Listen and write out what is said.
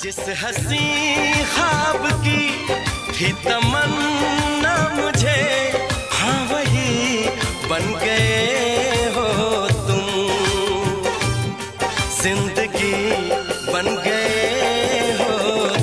जिस हंसी ख्वाब की थी तमन्ना मुझे, हाँ वही बन गए हो तुम। जिंदगी बन गए हो